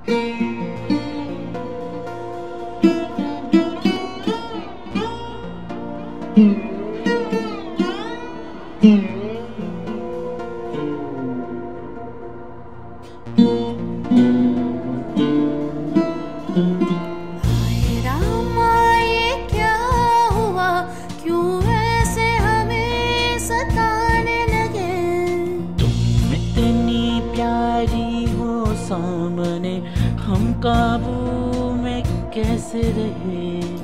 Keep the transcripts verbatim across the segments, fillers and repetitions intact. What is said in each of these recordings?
हाय रामा ये क्या हुआ, क्यों ऐसे हमें सताने लगे। तुम इतनी प्यारी हो सामने, हम काबू में कैसे रहे।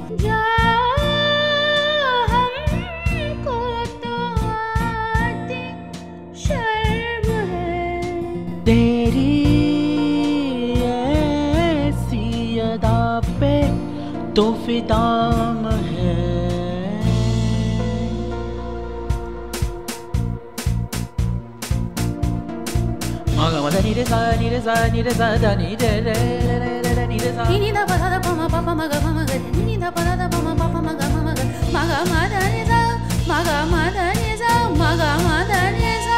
हमको तो आती शर्म है, तेरी ऐसी अदा पे तो फिदाम है। मगा मदा नी रे सा नी रे सा नी रे सा दा नी रे रे रे रे रे नी रे सा। नी नी दा पा दा पा मा पा पा मा गा मा मा गा, नी नी दा पा दा पा मा पा पा मा गा मा मा गा, मा गा मा दा नी सा, मा गा मा दा नी सा, मा गा मा दा नी सा।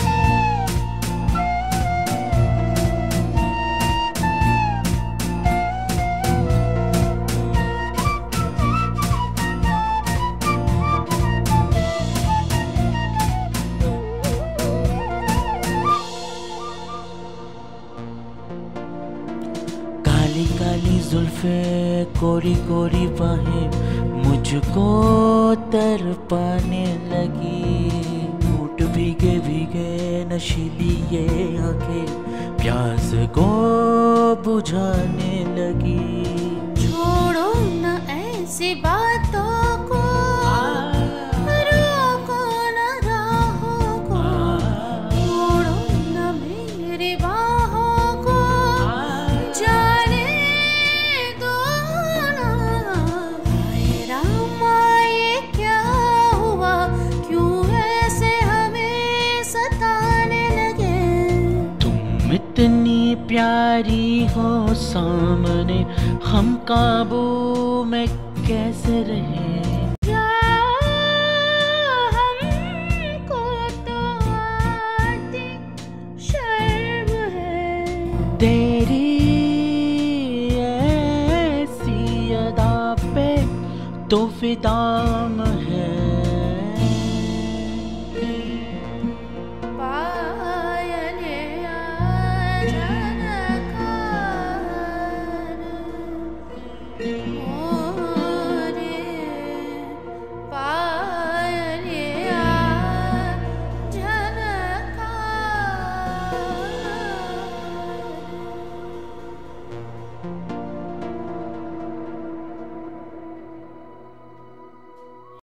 काली काली जुल्फे कोरी कोरी बाहें मुझको तरपाने लगी। होठ भीगे भीगे नशीली ये आंखें प्यास को बुझाने लगी। छोड़ो न ऐसी बातों को, रोको न राहों को, छोड़ो न मेरी बाहों को, जाने दो ना। हाय रामा ये क्या हुआ, क्यों ऐसे हमें सताने लगे। तुम इतनी प्यारी हो सामने, हम काबू में कैसे रहे। हमको तो आती शर्म है, तेरी ऐसी अदा पे तो फिदाम